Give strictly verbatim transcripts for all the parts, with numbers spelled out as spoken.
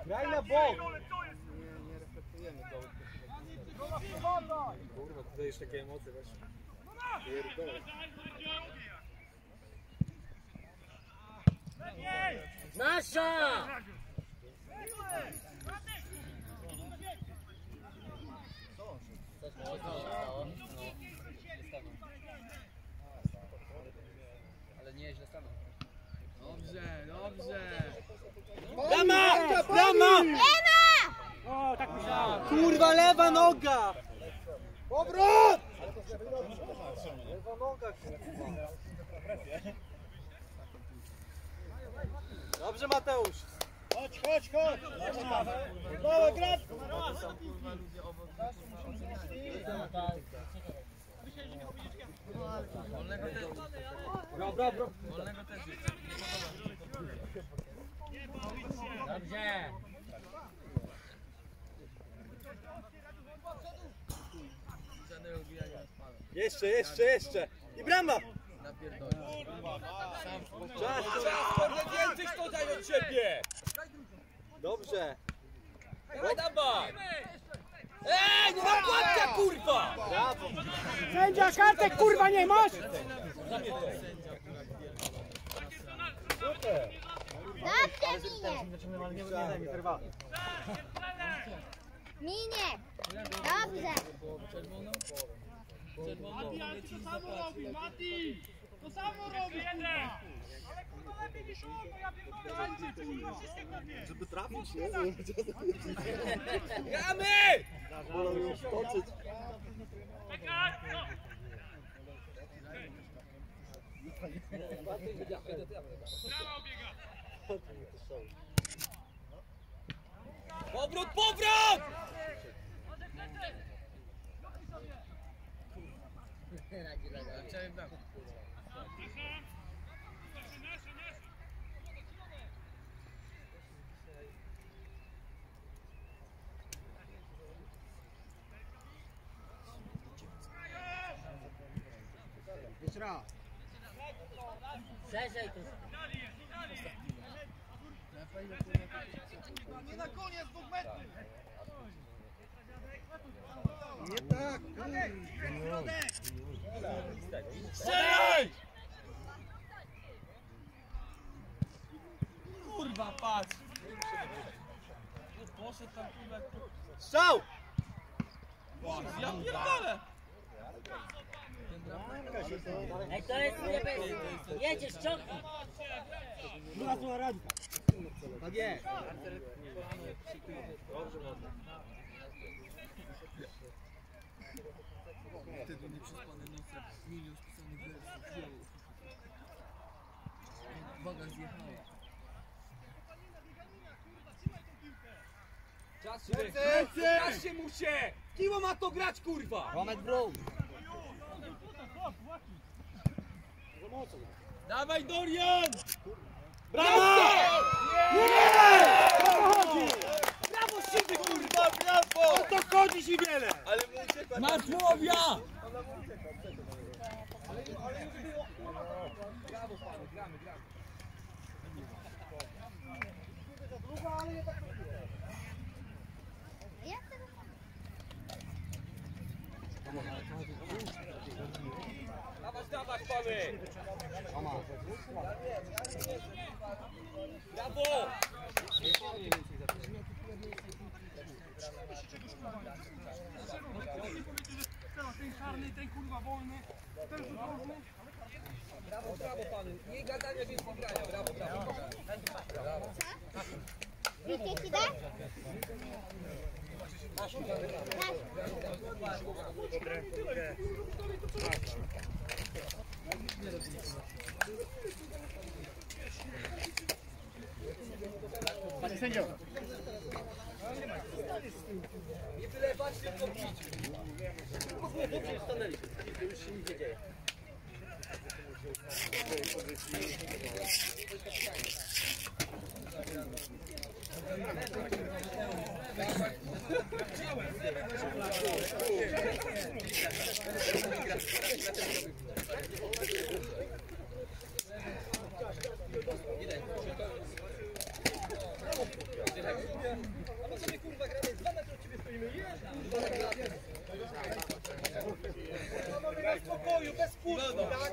Graj na bok! Nie, nie reflektujemy go. Kurwa, tutaj już takie emocje właśnie. Pierdolę. Nasza! Ale nie, źle stanął. Dobrze, dobrze. Brama! Brama! O, tak myślałem. Kurwa, lewa noga! Obrót! Lewa noga, kurwa. Dobrze, Mateusz. Chodź, chodź, chodź! Dawaj, grać! Wolnego też. Bro, bro, bro. Wolnego też. Dobrze. Żadnego ubijania nie spada. Jeszcze, jeszcze, jeszcze. I brama! Napierdolę. Czas, Kurde, więcej to daj od ciebie! dobrze. Dawaj, dawaj! Ej, nie nakładka, kurwa! Brawo. Sędzia, kartek kurwa nie masz? Dawcie minie! Minie! Dobrze! Czerwoną? Czerwoną mogę ci zapłacić. Mati! To samo robi! Ale lepiej niż on, bo ja pierdolę, kurwa, wszystkiego wie! Żeby trafić, nie? Gramy! Wolą ją stoczyć. Powrót, powrót! Chciałem dać. Jeszcze raz. Szerzej tu. Nie na koniec, dwóch metrów! Nie tak. Strzelaj! Kurwa, patrz! Poszedł tam kurwa. Strzał! Ja pierdolę! Ej, to jest niebezpieczne. Jedziesz, ciągnij. Tak jest. Wtedy nieprzespane noce, milion spisanych wersów, dzieł. Waga zjechała. Czas się, czas się mu się! Kiło ma to grać, kurwa! Romek Brum. Dawaj, Dorian! Brawo! Brawo, siwy, kurwa, brawo! O to chodzi ci wiele! Ale mu uciekła. Masz łowia! Brawo, panu, gramy, gramy. Jak to Dawać, dawać, pany! Brawo! Ten czarny, ten kurwa wolny, ten rzutowny. Brawo, brawo, pany! Nie gadania, więcej grania, brawo, brawo. Brawo. Wiecie ci dać? Panie sędzio. Nie wylewać, tylko pić. Dobrze, stanęli. Już się nic nie dzieje.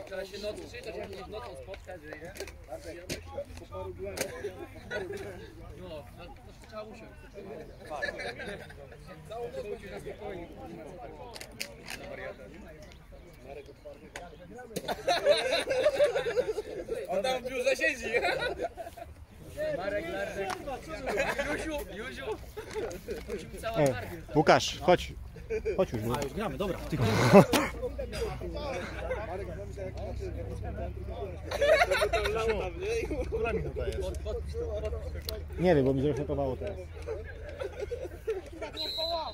Trzeba się nocy czytać, jak się nocą spotkać, że nie? No, no, to trzeba usiąść. Całą noc będzie na spokojnie. On tam w biurze siedzi. Marek, Marek. Józiu, Józiu. Józiu cała E, bardziej. Łukasz, chodź. Chodź już. A już gramy, dobra. Ty. Która minuta jest? Nie wiem, bo mi zresetowało teraz. Nie połowa.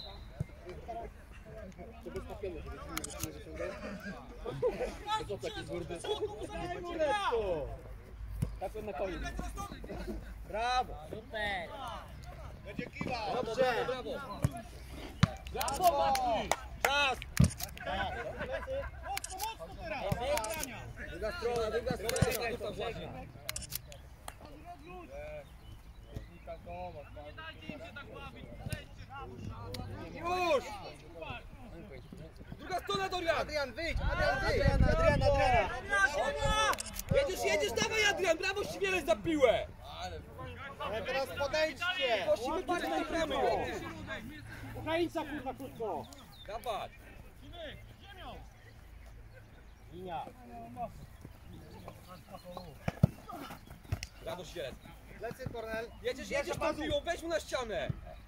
Tak na koniec. Brawo. Super. Będzie kiwa. Dobrze. Brawo. Brawo, Mati. Czas. Mocno, mocno teraz! Druga strona, druga strona. Tutaj właśnie. Już! Druga strona, Dorian! Adrian, wyjdź! Adrian, wyjdź! Adrian, Adrian! Jedziesz, jedziesz, dawaj Adrian! Brawo, Świelec za piłę! Ale teraz podejdźcie. Prosimy tutaj na bramę! Ukraińca kurwa krótko. Dawać! Linia. Brawo, Świelec! Lecy Kornel. Jedziesz, jedziesz tą piłą, weź mu na ścianę!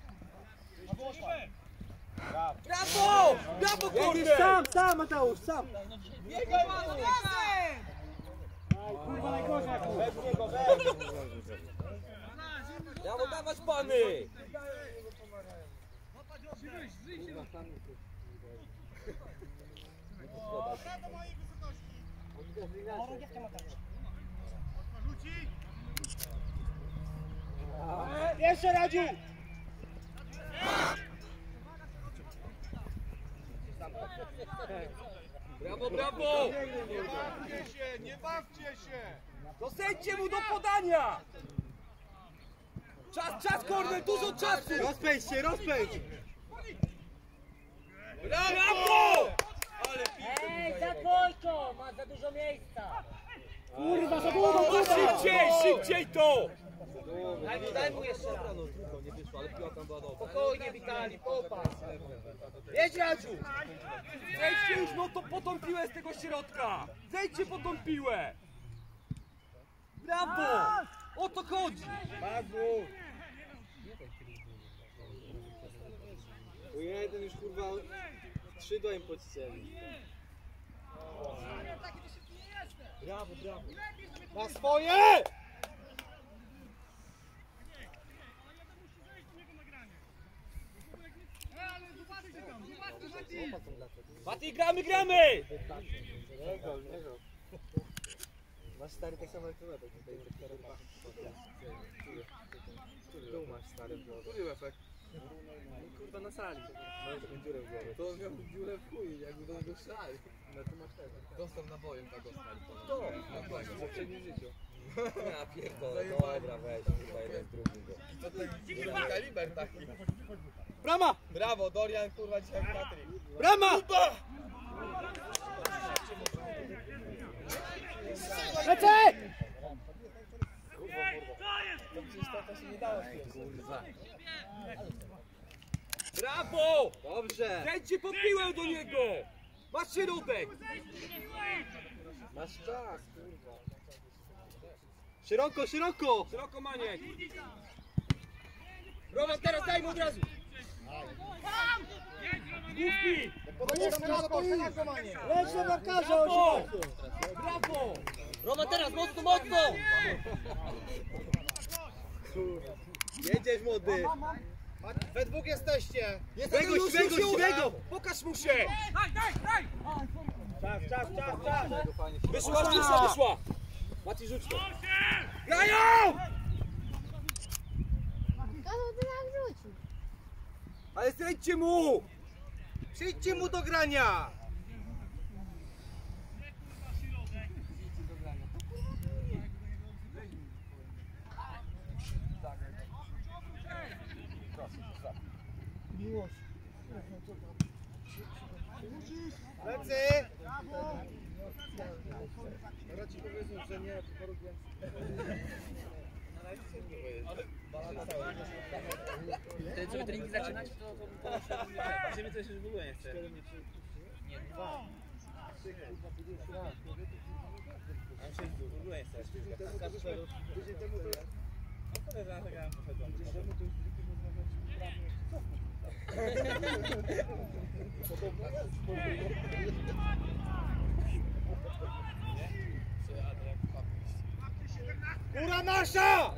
Brawo! Brawo, Kornel! Sam, sam Mateusz, sam. Biegaj, Manu, biegaj! Kurwa najgorzej. Weź niego, weź! Brawo, dawać pany! Jeszcze Radziu. Brawo, brawo! Nie bawcie się, nie bawcie się. To zejdźcie mu do podania! Czas, czas, Kornel, dużo czasu! Rozpędź się, rozpędź. Brawo! Ale Ej, za dwójką! Ma za dużo miejsca. Kurwa, za długo, no, kurwa. szybciej, szybciej to! Daj, daj mu jeszcze raz. Nie wyszło, ale piła tam była dobra. Spokojnie, Witali, popatrz. Jedź, Radziu! Zejdźcie już no to po tą piłę z tego środka! Zejdźcie po tą piłę! Brawo! O to chodzi! Bazu. Tu jeden już kurwa skrzydła im podcięli. Brawo, brawo! Na swoje! Mati, gramy, gramy! Masz stary tak samo jak ty tutaj tu masz stary który efekt? Kurwa na sali. No taką dziurę w głowie. To on miał dziurę w chuj, jakby do niego strzelali. No to masz tego. Dostał nabojem tak dostali. To! No właśnie, w poprzednim życiu. Ja pierdolę, dobra weź, chyba jeden z drugim go. Co to jest kaliber taki? Brama! Brawo, Dorian, kurwa dzisiaj w Patryk. Brama! Lecę! Brawo! Dobrze! Zejdźcie po piłę do niego! Masz środek! Masz czas, kurwa. Szeroko, szeroko! Szeroko, Maniek! Roman, teraz daj mu od razu! Główki! Leć na bramkarza, Brawo! Brawo! Roman, teraz mocno, mocno! Jedziesz młody! We dwóch jesteście! Szwego, Szwego, Szwego, Szwego! Pokaż mu się! Daj, daj, daj! Czas, czas, czas, czas! Wyszła, wyszła, wyszła! Mati, rzuć to! Grają! To by nam wrzucił. Ale zejdźcie mu! Przyjdźcie mu do grania! Lecy! Teraz ci powiedzą, że nie, po rok więcej. Na razie się nie Ty sobie treningi zaczynać, to to Będziemy coś już w ogóle nie chce. nie, dwa. A się w ogóle nie chce. Tydzień temu to tydzień temu to no to ja zagrałem poszedłem. Tydzień temu to już zwykle Góra nasza!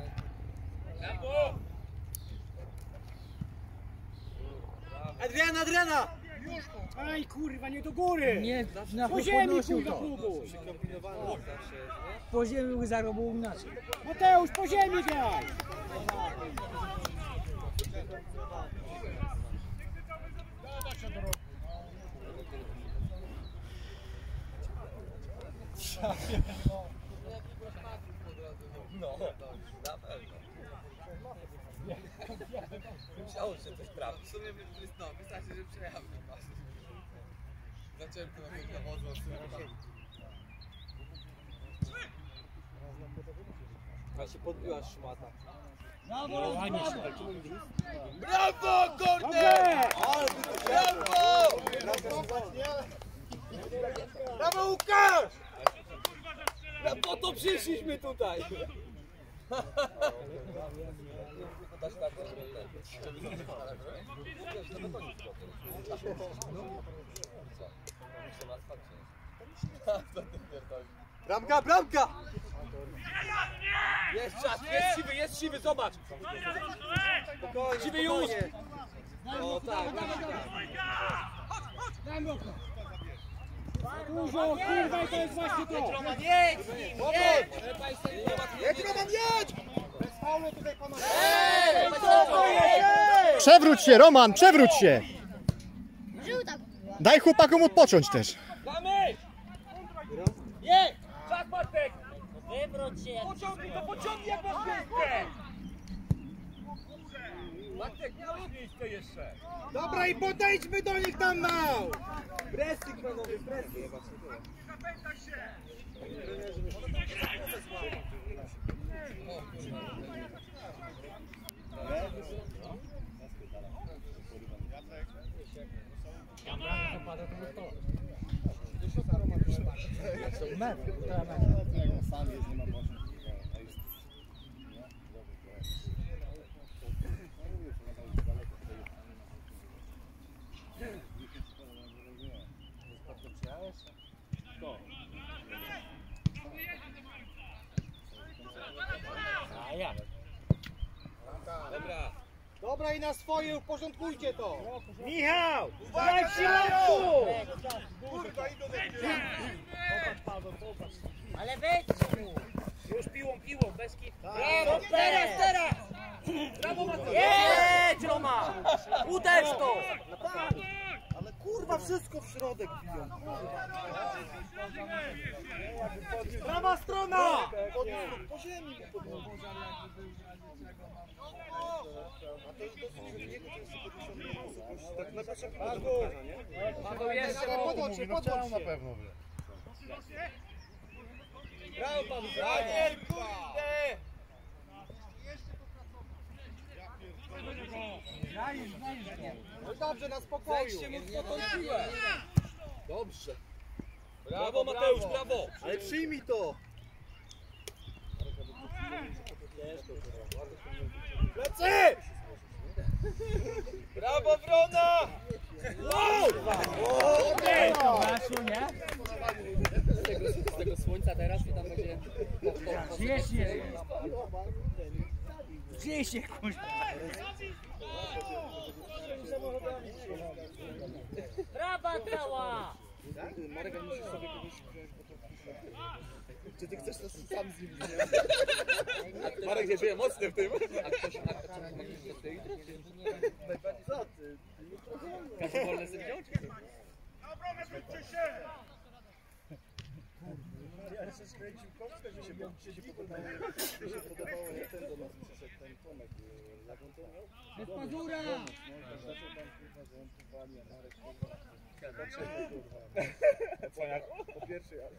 Adriana, Adriana! Aj kurwa, nie do góry! Nie, na Po ziemi podnosił kurwa to. próbuj! Przykombinowane zawsze jest, nie? Po ziemi zarobił inaczej. Mateusz, po ziemi graj! No, na pewno. Musiało się coś trafić. W sumie no, wystarczy, że przejechał ten pas. Zacząłem to jakiegoś nawozu od A się podbiła szmata. Brawo, brawo! Brawo, Gordon! Dobrze! Brawo! Brawo, Łukasz! No po to przyszliśmy tutaj! Bramka, bramka! Jest czas, jest siwy, jest siwy, zobacz! Spokojnie, siwy już! O tak, Dużo, kurwa, i to jest właśnie to! jedź! Jedź, Roman, jedź! Ej, co to jest? Przewróć się, Roman, przewróć się! Żółta była. Daj chłopakom odpocząć też. Damy! Jedź! Czas, Bartek! Wywróć się jak Pociągnij to, pociągnij jak masz miejsce! Bartek, miałeś miejsce jeszcze! Dobra i podejdźmy do nich tam mał! Pressing panowie, pressing! Dobra. Dobra i na swoje uporządkujcie to! Michał! Graj w środku! Ale wejdź mu! Już piłą, piłą, bez kitu. Brawo, teraz, teraz! Brawo, Mateusz! Jedź, Roma! Uderz to! Ale kurwa wszystko w środek biją. Prawa strona! Po ziemi go podnoszą. A to jest dosyć, że niego to jest podnoszony. Tak na początku do nie? Paweł jeszcze! Podłącz się, podłącz się. na pewno wie. Brawo pan, brawo! Kurde! No dobrze, na spokoju. Zejdźcie mocno tą piłę! Dobrze. Brawo, Mateusz, brawo! Ale przyjmij to. Plecy! Brawo, Wrona! Maszu, nie? Z tego, z tego słońca teraz to tam będzie... Gdzieś jest. Gdzieś się, kurwa. Prawa cała! Marek, musisz sobie kogoś wziąć, bo to czy ty chcesz to sam z nim wziąć? Marek się czuje mocny w tym. A ktoś, a co, ma ktoś do tej jutro? Co ty? Każdy wolny sobie wziął? Ja się skręcił kostkę, mi się, mi się podobało, mi się podobało, jak ten do nas przyszedł, ten Tomek, jaką to miał? Bez pazura! Zaczął tam kurwa, że on tu wali, a Marek kurwa. Po pierwszej, ale...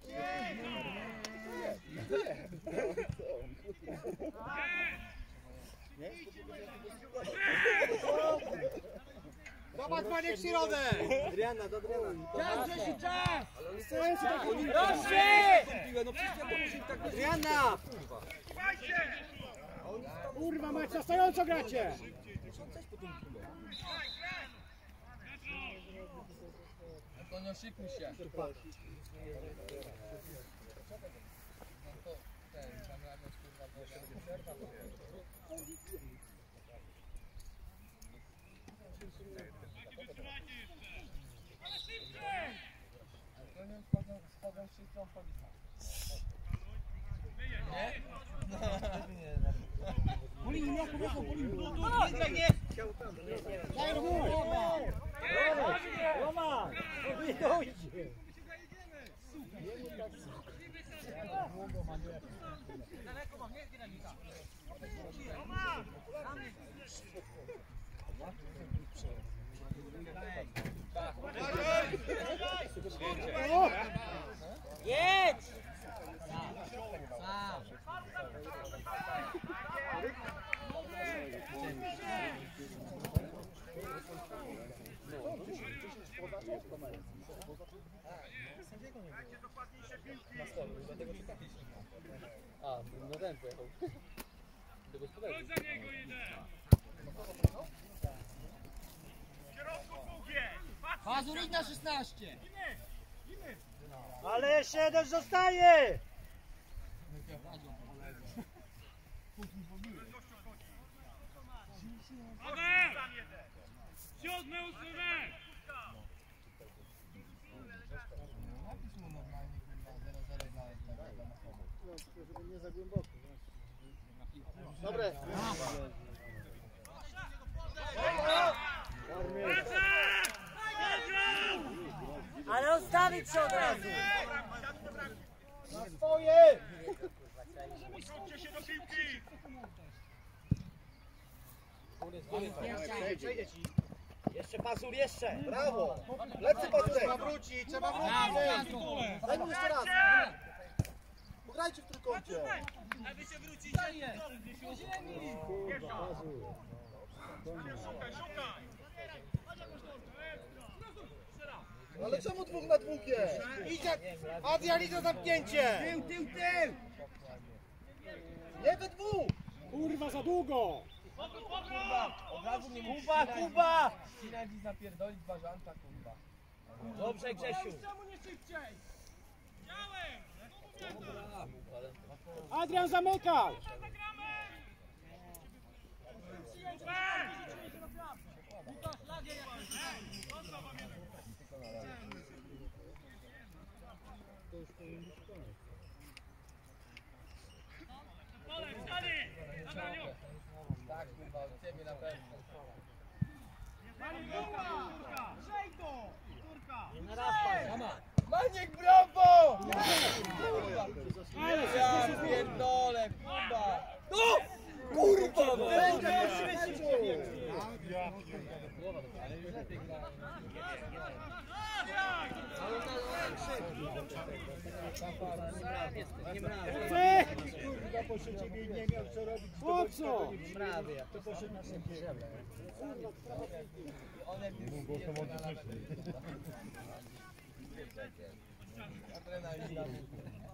Zobacz, Maniek, środek! Adriana, do Adriana. Czas, Grzesiu, czas! Proszę! No przecież ja to muszę im tak... Adriana! Kurwa mać, na stojąco gracie! Antonio, szykuj się. Polini, jak powiedzą, Polini! Daj do mój! Roman! Nie dojdzie! Jedź! A, no ten pojechał. Do gospodarki. Mazur, idź na szesnaście! Ale jeszcze jeden zostaje! Siódmy, ósmy! Dobre. Ale odstawić się od razu! Swoje! Jeszcze Pazur, jeszcze! Brawo! Lepszy pasek! Trzeba wrócić, trzeba wrócić! Daj mu jeszcze raz! Pograjcie w trójkącie! Ale czemu dwóch na dwóch jest? Idzie! Adrian, idzie zamknięcie! Tył, tył, tył! Nie we dwóch! Kurwa, za długo! Od razu nie musisz Kuba, Kuba! ścinać i zapierdolić bażanta, kurwa. Dobrze, Grzesiu! Adrian, zamykał! Tak, kurwa, od ciebie na pewno. Maniek, brawo! Ale Ja pierdolę, kurwa! No! Kurwa! Będzie Ty! Po co? To poszedł na szybkie. One mnie zjedzą na Adrenalina.